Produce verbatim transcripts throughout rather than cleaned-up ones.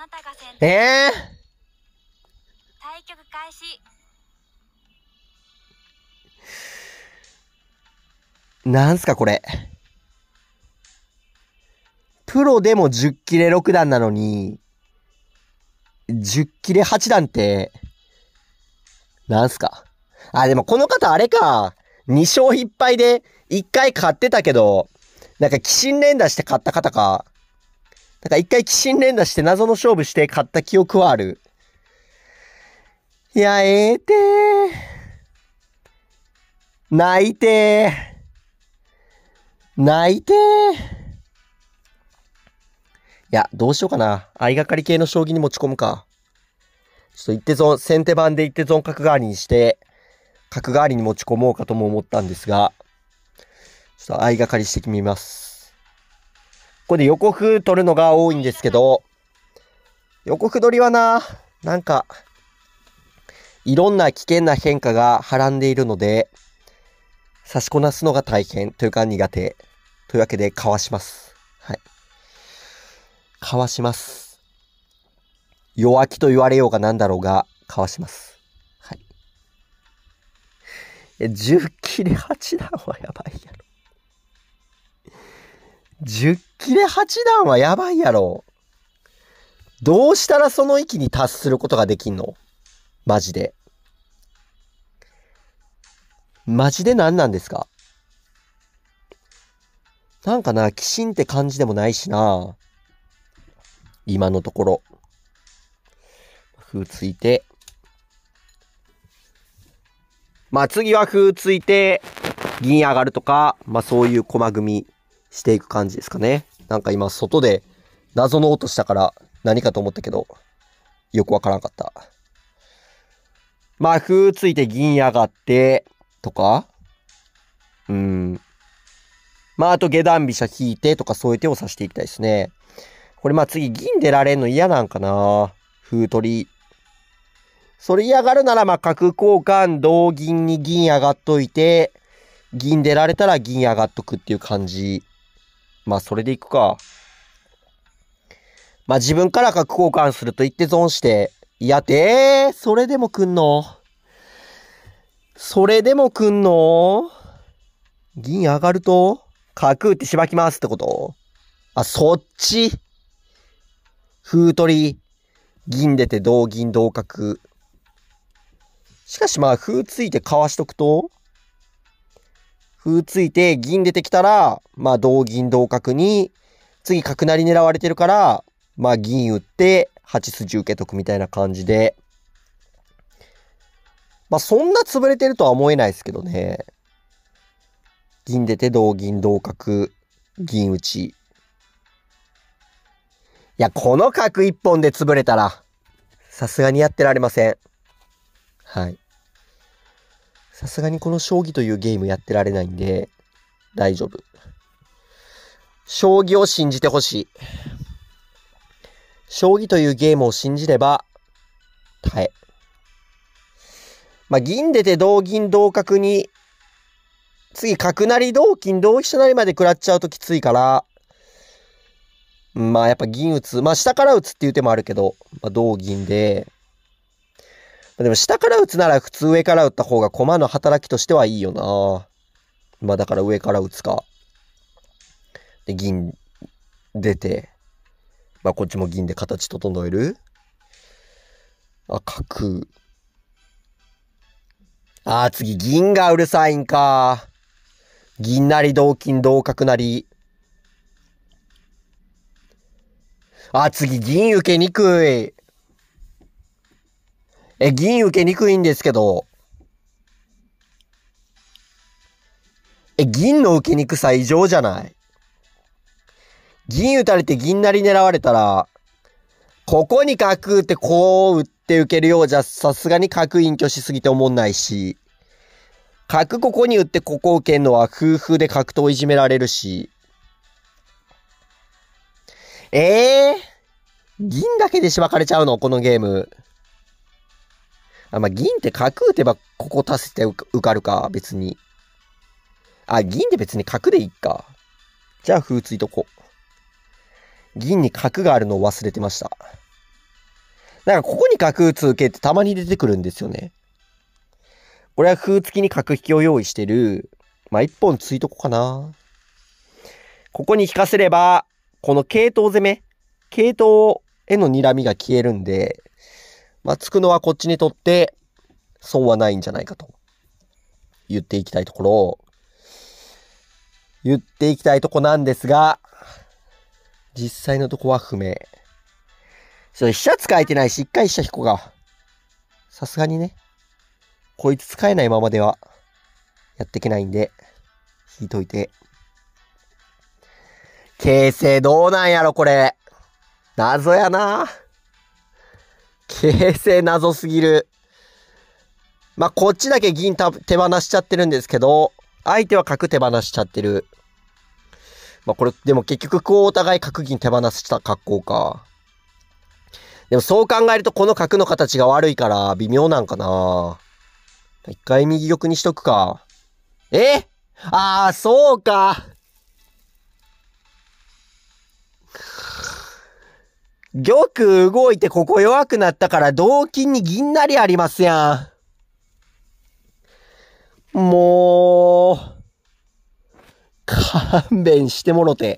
なたが先手。 えー、 対局開始。 なんすかこれ。プロでもじゅっ切れろく段なのに、じゅっ切れはち段って、なんすか。あ、でもこの方あれか。に勝いっ敗でいっかい勝ってたけど、なんか鬼神連打して勝った方か。なんかいっかい鬼神連打して謎の勝負して勝った記憶はある。いや、ええてー。泣いてー。泣いてー。いや、どうしようかな。相掛かり系の将棋に持ち込むか。ちょっと一手損、先手番で一手損角換わりにして、角換わりに持ち込もうかとも思ったんですが、ちょっと相掛かりしてみます。ここで横歩取るのが多いんですけど、横歩取りはな、なんか、いろんな危険な変化がはらんでいるので、差しこなすのが大変というか苦手。というわけで、かわします。はい。かわします。弱気と言われようがなんだろうが、かわします。はい。え、じゅっ切れはち段はやばいやろ。じゅっ切れはち段はやばいやろ。どうしたらその域に達することができんの？マジで。マジで何なんですか？なんかな、鬼神って感じでもないしな。今のところ。歩ついて。まあ次は歩ついて、銀上がるとか、まあそういう駒組みしていく感じですかね。なんか今外で謎の音したから何かと思ったけど、よくわからんかった。まあ歩ついて銀上がって、とか。うん。まああと下段飛車引いてとかそういう手を指していきたいですね。これまあ次銀出られんの嫌なんかな。歩取り。それ嫌がるならまあ角交換、同銀に銀上がっといて、銀出られたら銀上がっとくっていう感じ。まあそれでいくか。まあ自分から角交換すると一手損して、いやてえー、それでも来んの？それでも来んの？銀上がると角打ってしばきますってこと？あ、そっち。歩取り、銀出て同銀同角。しかしまあ歩ついてかわしとくと、歩ついて銀出てきたら、まあ同銀同角に、次角成狙われてるから、まあ銀打ってはち筋受けとくみたいな感じで、まあそんな潰れてるとは思えないですけどね。銀出て同銀同角、銀打ち。いや、この角一本で潰れたら、さすがにやってられません。はい。さすがにこの将棋というゲームやってられないんで、大丈夫。将棋を信じてほしい。将棋というゲームを信じれば、耐え。まあ、銀出て同銀同角に、次角成同金同飛車成まで食らっちゃうときついから、まあやっぱ銀打つ。まあ下から打つっていう手もあるけど、まあ同銀で、でも下から打つなら普通上から打った方が駒の働きとしてはいいよな。まあだから上から打つか。で、銀出て、まあこっちも銀で形整える。あ、角。あー次銀がうるさいんか。銀成同金同角成。あ、次銀受けにくい。え、銀受けにくいんですけど。え、銀の受けにくさ異常じゃない？銀打たれて銀成狙われたら、ここに角打ってこう打って受けるようじゃさすがに角隠居しすぎて思んないし、角ここに打ってここ受けんのは夫婦で角といじめられるし。えー、銀だけでしばかれちゃうのこのゲーム。あ、まあ、銀って角打てばここ足せて受かるか、別に。あ、銀で別に角でいいか。じゃあ、歩ついとこう。銀に角があるのを忘れてました。 なんかここに角打つ受けってたまに出てくるんですよね。これは歩付きに角引きを用意してる。まあ、一本ついとこかな。ここに引かせれば、この系統攻め、系統への睨みが消えるんで、まあ、つくのはこっちにとって損はないんじゃないかと言っていきたいところ、言っていきたいとこなんですが、実際のとこは不明。それ飛車使えてないし、一回飛車引こうが。さすがにね、こいつ使えないままではやっていけないんで、引いといて。形勢どうなんやろこれ。謎やな。形勢謎すぎる。まあ、こっちだけ銀手放しちゃってるんですけど、相手は角手放しちゃってる。まあ、これ、でも結局こうお互い角銀手放した格好か。でもそう考えるとこの角の形が悪いから微妙なんかな。一回右玉にしとくか。えああ、そうか。玉動いてここ弱くなったから同金に銀なりありますやん。もう、勘弁してもろて。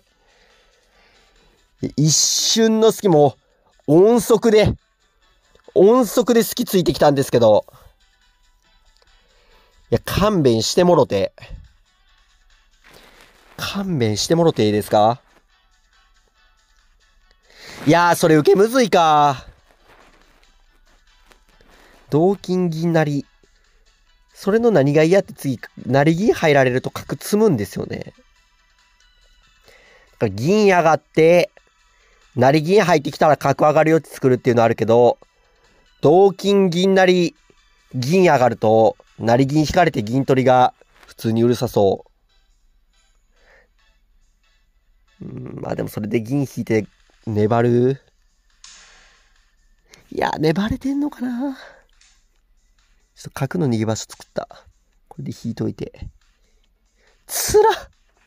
一瞬の隙も音速で、音速で隙ついてきたんですけど。いや、勘弁してもろて。勘弁してもろていいですか？いやー、それ受けむずいか。同金銀なり。それの何が嫌って次、成銀入られると角積むんですよね。だから銀上がって、成銀入ってきたら角上がる余地作るっていうのあるけど、同金銀なり、銀上がると、成銀引かれて銀取りが普通にうるさそう。うん、まあでもそれで銀引いて、粘る？いや、粘れてんのかな？ちょっと角の逃げ場所作った。これで引いといて。つら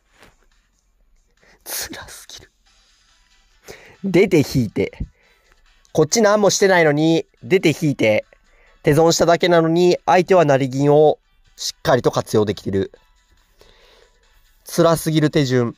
つらすぎる。出て引いて。こっち何もしてないのに、出て引いて、手損しただけなのに、相手は成銀をしっかりと活用できてる。辛すぎる手順。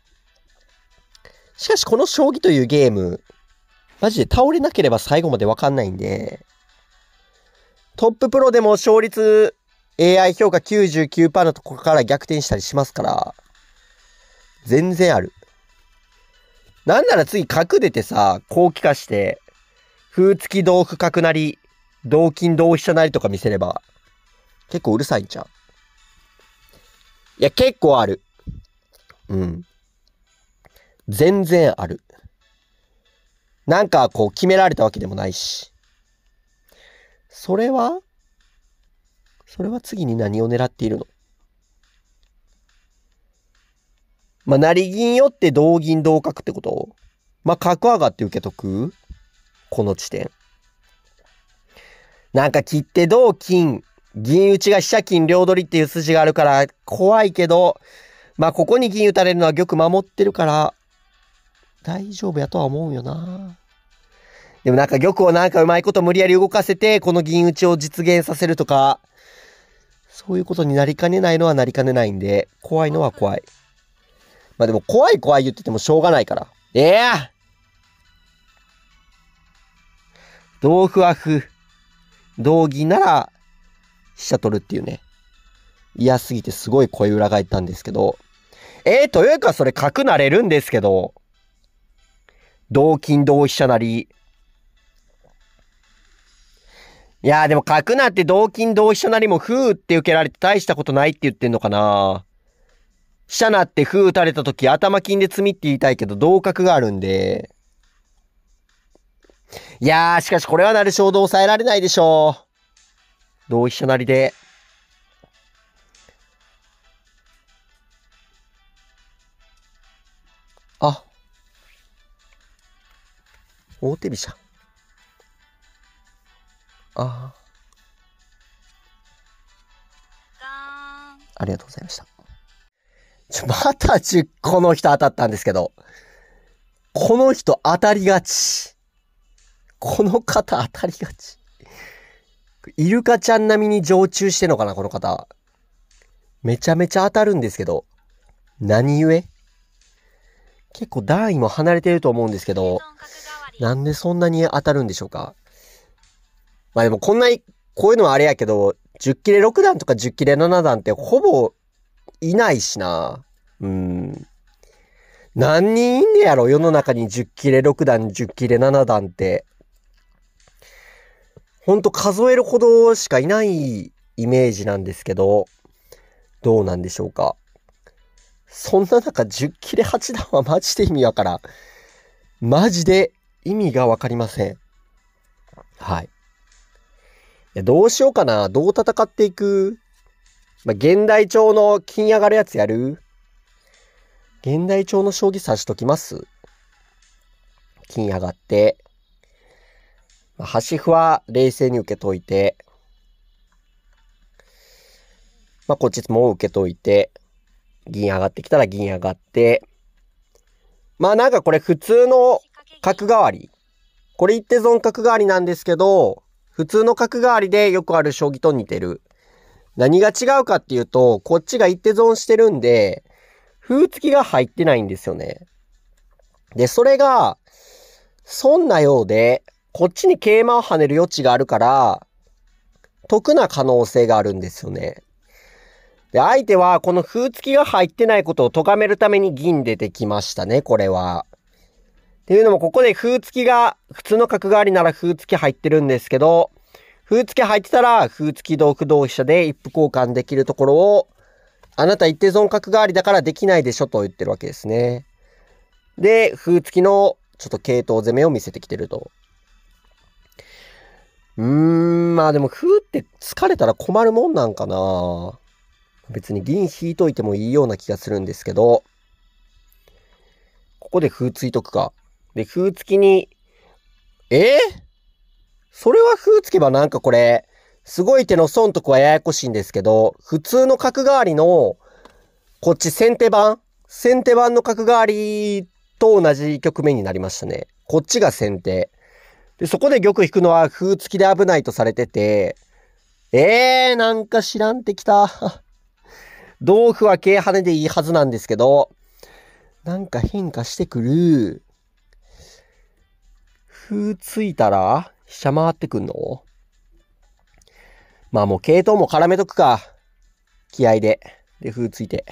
しかしこの将棋というゲーム、マジで倒れなければ最後までわかんないんで、トッププロでも勝率 エーアイ 評価 きゅうじゅうきゅうパーセント のところから逆転したりしますから、全然ある。なんなら次角出てさ、こう利かして、歩付き同歩角成、同金同飛車成とか見せれば、結構うるさいんちゃう？いや、結構ある。うん。全然ある。なんかこう決められたわけでもないし。それはそれは次に何を狙っているの？まあ、成銀よって同銀同角ってこと？まあ、角上がって受けとく？この地点。なんか切って同金、銀打ちが飛車金両取りっていう筋があるから怖いけど、まあ、ここに銀打たれるのは玉守ってるから、大丈夫やとは思うよな。でもなんか玉をなんかうまいこと無理やり動かせて、この銀打ちを実現させるとか、そういうことになりかねないのはなりかねないんで、怖いのは怖い。まあでも怖い怖い言っててもしょうがないから。ええー、同歩は歩。同銀なら、飛車取るっていうね。嫌すぎてすごい声裏返ったんですけど。えー、というかそれ角なれるんですけど。同金同飛車成。いやーでも角なって同金同飛車成も歩って受けられて大したことないって言ってんのかな。飛車なって歩打たれた時頭金で詰みって言いたいけど同角があるんで。いやーしかしこれはなる衝動抑えられないでしょう。同飛車成で。あ。大手飛車。ああ。ありがとうございました。ちょ、またじゅっこの人当たったんですけど。この人当たりがち。 この方当たりがち。イルカちゃん並みに常駐してんのかな、この方。めちゃめちゃ当たるんですけど。何故？結構段位も離れてると思うんですけど、なんでそんなに当たるんでしょうか。まあでもこんな、こういうのはあれやけど、じゅっ切れろく段とかじゅっ切れなな段ってほぼいないしな。うん。何人いんねやろ、世の中にじゅっ切れろく段、じゅっ切れなな段って。ほんと数えるほどしかいないイメージなんですけど、どうなんでしょうか。そんな中じゅっ切れはち段はマジで意味わからん。マジで意味がわかりません。はい。いや、どうしようかな。どう戦っていく？まあ、現代調の金上がるやつやる？現代調の将棋指しときます？金上がって。まあ、端歩は冷静に受けといて。まあ、こっちも受けといて。銀上がってきたら銀上がって。まあなんかこれ普通の角換わり。これ一手損角換わりなんですけど、普通の角換わりでよくある将棋と似てる。何が違うかっていうと、こっちが一手損してるんで、歩突きが入ってないんですよね。で、それが、損なようで、こっちに桂馬を跳ねる余地があるから、得な可能性があるんですよね。で、相手はこの歩突きが入ってないことを咎めるために銀出てきましたね、これは。っていうのもここで歩突きが、普通の角換わりなら歩突き入ってるんですけど、歩突き入ってたら歩突き同歩同飛車で一歩交換できるところを、あなた一手損角換わりだからできないでしょと言ってるわけですね。で、歩突きのちょっと系統攻めを見せてきてると。うーん、まあでも歩って疲れたら困るもんなんかな。別に銀引いといてもいいような気がするんですけど、ここで歩突いとくか。で、歩突きに、えー、それは歩突けばなんかこれ、すごい手の損得はややこしいんですけど、普通の角換わりの、こっち先手番先手番の角換わりと同じ局面になりましたね。こっちが先手。で、そこで玉引くのは歩突きで危ないとされてて、えー、なんか知らんってきた。同歩は桂跳ねでいいはずなんですけど、なんか変化してくる。歩ついたら飛車回ってくんの？まあもう桂頭も絡めとくか。気合で。で、歩ついて。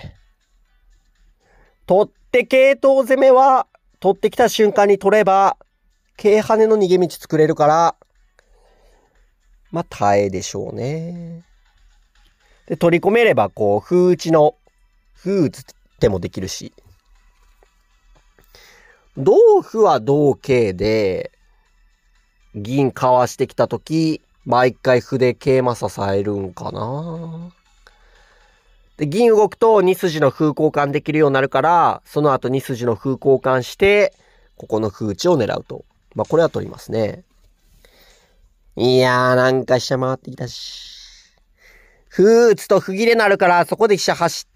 取って桂頭攻めは、取ってきた瞬間に取れば、桂跳ねの逃げ道作れるから、まあ耐えでしょうね。で、取り込めれば、こう、歩打ちの、歩打つ手もできるし。同歩は同桂で、銀かわしてきたとき、毎回歩で桂馬支えるんかな。で、銀動くとに筋の歩交換できるようになるから、その後に筋の歩交換して、ここの歩打ちを狙うと。まあ、これは取りますね。いやー、なんか飛車回ってきたし。歩打つと歩切れなるから、そこで飛車走って、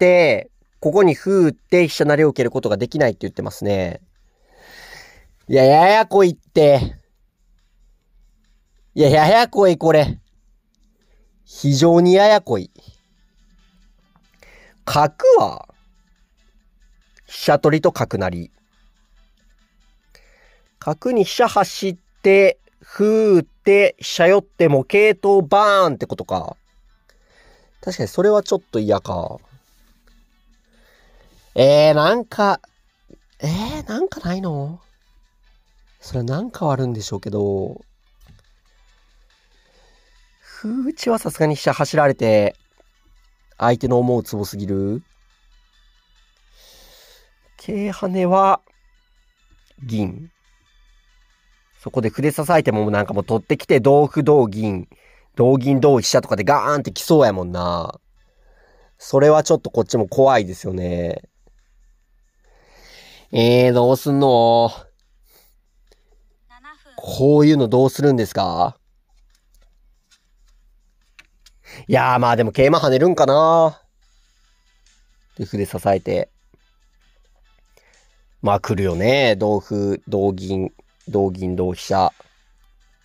ここに歩打って飛車成りを受けることができないって言ってますね。いや、ややこいって。いや、ややこい、これ。非常にややこい。角は、飛車取りと角成り。角に飛車走って、歩打って、飛車寄っても桂頭バーンってことか。確かにそれはちょっと嫌か。えー、なんか、えー、なんかないの？それなんかはあるんでしょうけど、歩打ちはさすがに飛車走られて、相手の思うツボすぎる。桂跳ねは、銀。そこで筆支えてもなんかもう取ってきて、同歩同銀、同銀同飛車とかでガーンって来そうやもんな。それはちょっとこっちも怖いですよね。えー、どうすんの？こういうのどうするんですか？いやーまあでも桂馬跳ねるんかな。で、筆支えて。まあ来るよね。同歩、同銀、同銀、同飛車。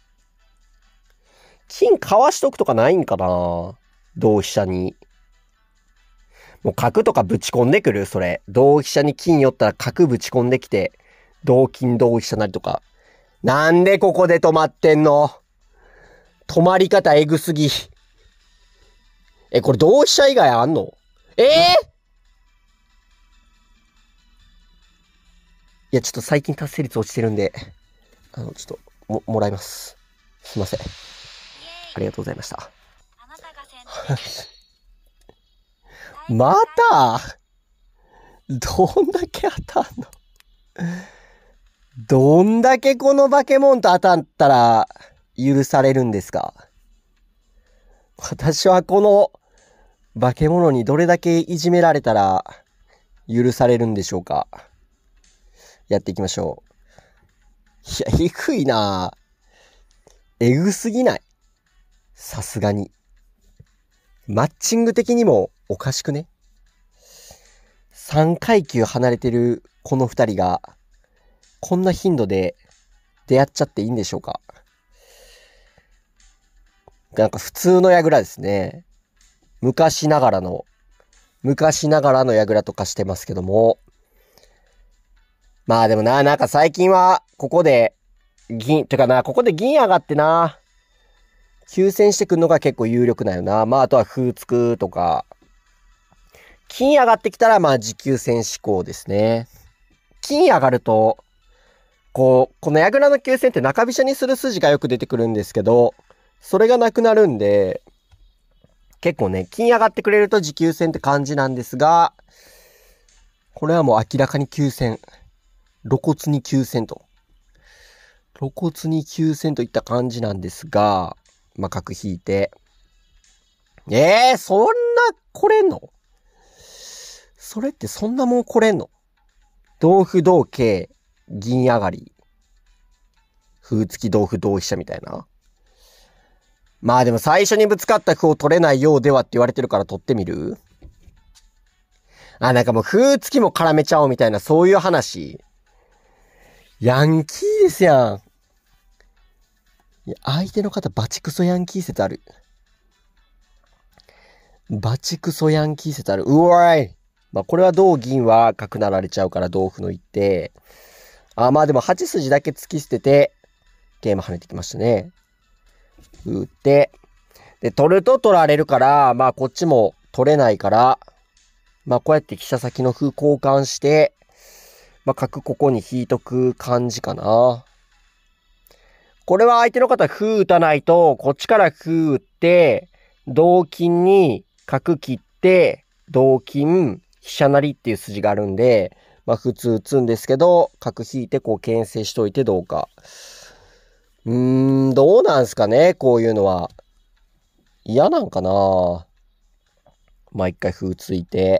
金かわしとくとかないんかな、同飛車に。もう角とかぶち込んでくるそれ。同飛車に金寄ったら角ぶち込んできて、同金同飛車なりとか。なんでここで止まってんの？止まり方えぐすぎ。え、これ同飛車以外あんの？えー、いや、ちょっと最近達成率落ちてるんで、あの、ちょっと、も、もらいます。すいません。ありがとうございました。 あなたが先手です。 またどんだけ当たんの？どんだけこのバケモンと当たったら許されるんですか？私はこの化け物にどれだけいじめられたら許されるんでしょうか？やっていきましょう。いや、低いなぁ。えぐすぎない？さすがに。マッチング的にもおかしくね？さんかいきゅう離れてるこのふたりが、こんな頻度で出会っちゃっていいんでしょうか？なんか普通の矢倉ですね。昔ながらの、昔ながらの矢倉とかしてますけども。まあでもな、なんか最近は、ここで、銀、てかな、ここで銀上がってな、急戦してくんのが結構有力なよな。まああとは風つくとか、金上がってきたらまあ持久戦志向ですね。金上がると、こう、この矢倉の急戦って中飛車にする筋がよく出てくるんですけど、それがなくなるんで、結構ね、金上がってくれると持久戦って感じなんですが、これはもう明らかに急戦。露骨に急戦と。露骨に急戦といった感じなんですが、まあ、角引いて。えー、そんな来れんの？それってそんなもん来れんの？同歩同桂、銀上がり。歩付き同歩同飛車みたいな。まあでも最初にぶつかった歩を取れないようではって言われてるから取ってみる？あ、なんかもう歩付きも絡めちゃおうみたいなそういう話。ヤンキーですやん。いや、相手の方バチクソヤンキー説ある。バチクソヤンキー説ある。うわい。まあこれは同銀は角なられちゃうから同歩の一手。あ、まあでもはち筋だけ突き捨てて、桂馬跳ねてきましたね。打って、で、取ると取られるから、まあこっちも取れないから、まあこうやって飛車先の歩交換して、まあ角ここに引いとく感じかな。これは相手の方歩打たないと、こっちから歩打って、同金に角切って、同金、飛車成りっていう筋があるんで、まあ普通打つんですけど、角引いてこう牽制しといてどうか。うーん、どうなんすかね、こういうのは。嫌なんかな。まあ一回歩ついて。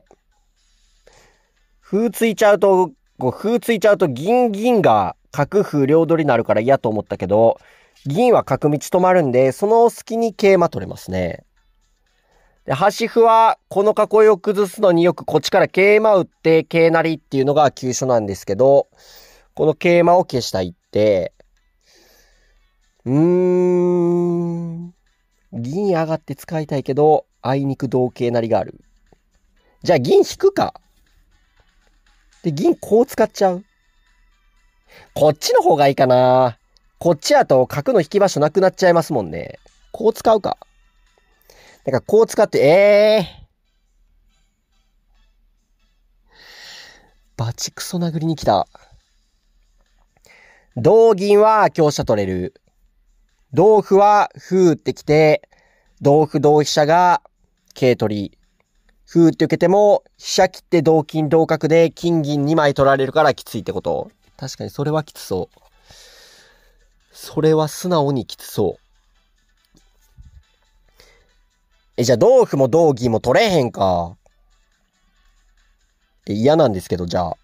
歩ついちゃうと、こう歩ついちゃうと銀銀が角歩両取りになるから嫌と思ったけど、銀は角道止まるんで、その隙に桂馬取れますね。で、端歩はこの囲いを崩すのによくこっちから桂馬打って桂成りっていうのが急所なんですけど、この桂馬を消した一手。うーん。銀上がって使いたいけど、あいにく同桂成りがある。じゃあ銀引くか。で、銀こう使っちゃう。こっちの方がいいかな。こっちやと角の引き場所なくなっちゃいますもんね。こう使うか。だからこう使って、えー。バチクソ殴りに来た。同銀は香車取れる。同歩は歩打ってきて、同歩同飛車が桂取り。歩打って受けても、飛車切って同金同角で金銀にまい取られるからきついってこと。確かにそれはきつそう。それは素直にきつそう。え、じゃあ同歩も同銀も取れへんか。え、嫌なんですけど、じゃあ。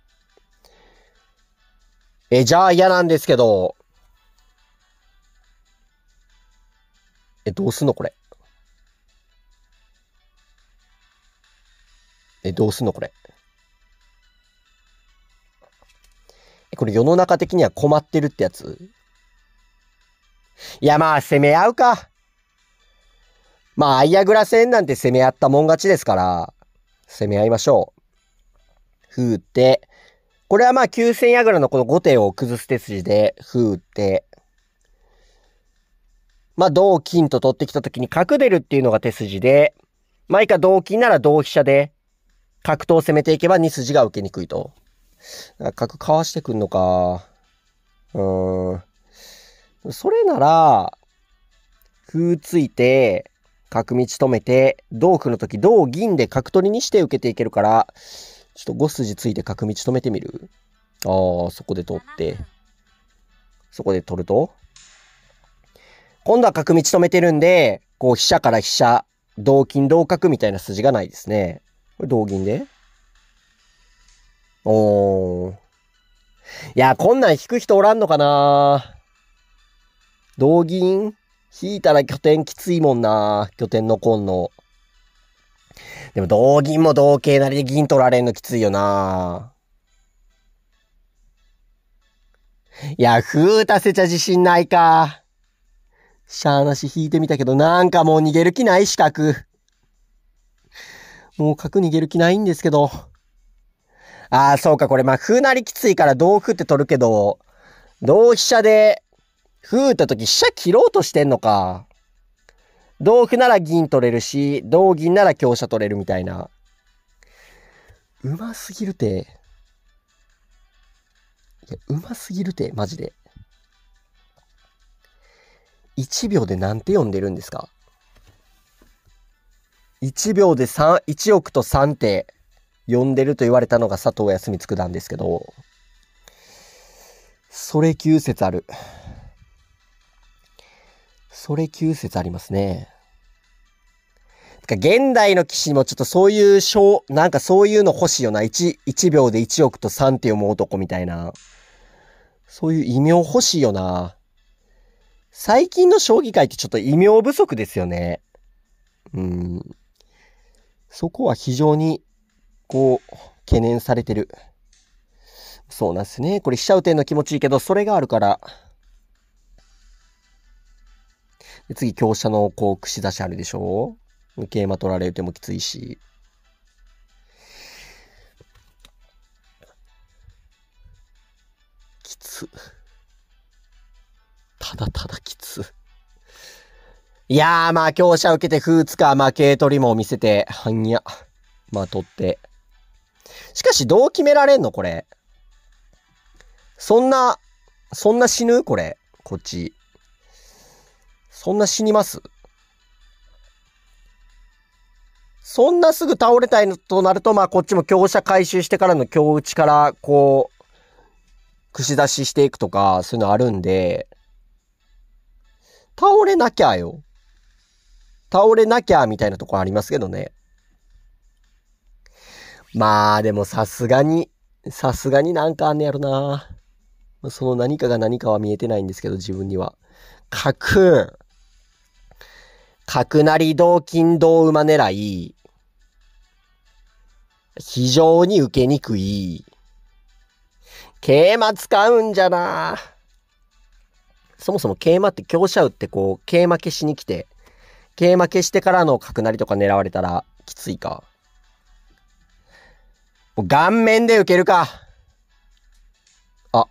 え、じゃあ嫌なんですけど。え、どうすんのこれ。え、どうすんのこれ。え、これ世の中的には困ってるってやつ？いや、まあ、攻め合うか。 まあ、相矢倉戦なんて攻め合ったもん勝ちですから、攻め合いましょう。歩打って、これはまあ、急戦矢倉のこの後手を崩す手筋で、歩打って、まあ、同金と取ってきた時に角出るっていうのが手筋で、まあ、以下同金なら同飛車で、角頭を攻めていけばに筋が受けにくいと。角かわしてくんのか。うーん。それなら、歩ついて、角道止めて、同歩の時同銀で角取りにして受けていけるから、ちょっとご筋ついて角道止めてみる？ああ、そこで取って、そこで取ると、今度は角道止めてるんで、こう飛車から飛車、同金同角みたいな筋がないですね。これ同銀でおー。いや、こんなん引く人おらんのかな。同銀引いたら拠点きついもんな。拠点残んの。でも同銀も同桂なりで銀取られんのきついよな。いや、歩打たせちゃ自信ないか。しゃーなし引いてみたけど、なんかもう逃げる気ないし、角。もう角逃げる気ないんですけど。ああ、そうか、これ、まあ、歩なりきついから同歩って取るけど、同飛車で、歩打った時飛車切ろうとしてんのか。同歩なら銀取れるし、同銀なら香車取れるみたいな。うますぎるて。いや、うますぎるて、マジで。いちびょうでなんて読んでるんですか？ いち 秒でさん、いちおくとさんって読んでると言われたのが佐藤康光九段ですけど、それきゅう説ある。それきゅう説ありますね。現代の棋士にもちょっとそういう章、なんかそういうの欲しいよな。1、いちびょうでいちおくとさんって読む男みたいな。そういう異名欲しいよな。最近の将棋界ってちょっと異名不足ですよね。うん。そこは非常に、こう、懸念されてる。そうなんですね。これ飛車打てんの気持ちいいけど、それがあるから。で次、香車のこう、串出しあるでしょ？桂馬取られてもきついし。きつ。ただただきつ。いやー、まあ、香車受けて歩打つか、まあ、桂取りも見せて、はんや。まあ、取って。しかし、どう決められんのこれ。そんな、そんな死ぬこれ。こっち。そんな死にます？そんなすぐ倒れたいのとなると、まあ、こっちも香車回収してからの香打ちから、こう、串出ししていくとか、そういうのあるんで、倒れなきゃよ。倒れなきゃみたいなところありますけどね。まあ、でもさすがに、さすがになんかあんねやろな。その何かが何かは見えてないんですけど、自分には。角、角成同金同馬狙い、非常に受けにくい。桂馬使うんじゃな。そもそも桂馬って香車打ってこう、桂馬消しに来て、桂馬消してからの角成とか狙われたらきついか。もう顔面で受けるか。あ。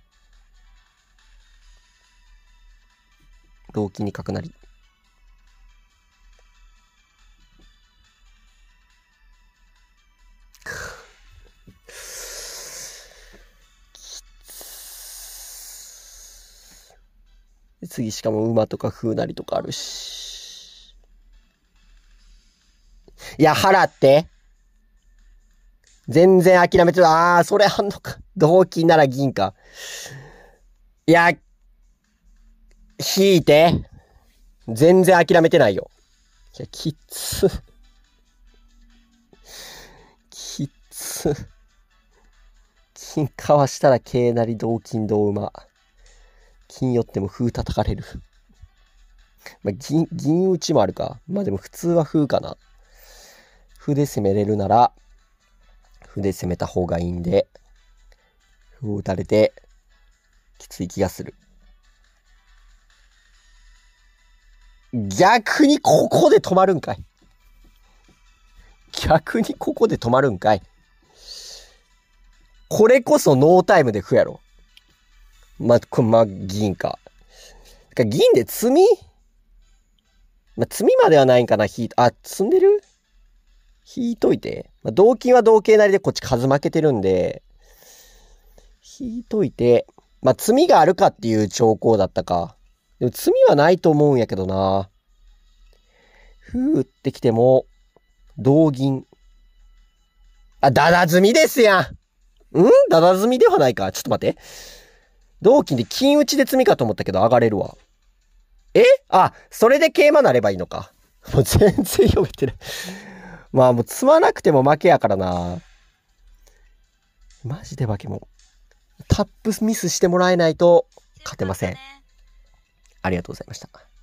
同金に角成。次しかも馬とか風なりとかあるし。いや、払って。全然諦めてる。あー、それあんのか。同金なら銀か。いや、引いて。全然諦めてないよ。いや、きつ。きつ。金かわしたら桂なり同金同馬。金寄っても風叩かれる。まあ、銀、銀打ちもあるか。まあでも普通は風かな。歩で攻めれるなら、歩で攻めた方がいいんで、歩を打たれて、きつい気がする。 逆にここで止まるんかい。逆にここで止まるんかい。これこそノータイムで歩やろ。ま、こま、銀か。か銀で詰みまあ、詰みまではないんかな、引い、あ、積んでる引いといて。まあ、同金は同桂なりでこっち数負けてるんで、引いといて、まあ、詰みがあるかっていう兆候だったか。でも、詰みはないと思うんやけどな。ふーってきても、同銀。あ、ダダ積みですやん。んダダ積みではないか。ちょっと待って。同金で金打ちで積みかと思ったけど上がれるわ。えあ、それで桂馬なればいいのか。もう全然読めてない。まあもう積まなくても負けやからな。マジで負けも。タップミスしてもらえないと勝てません。ありがとうございました。